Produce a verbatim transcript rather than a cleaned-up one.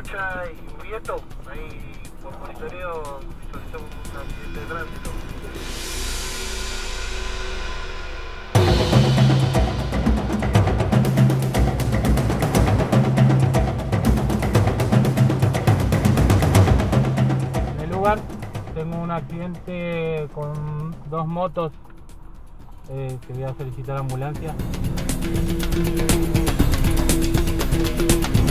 Rocha y Prieto, ahí por monitoreo visualizamos un accidente de tránsito. En el lugar tengo un accidente con dos motos eh, que voy a solicitar ambulancia.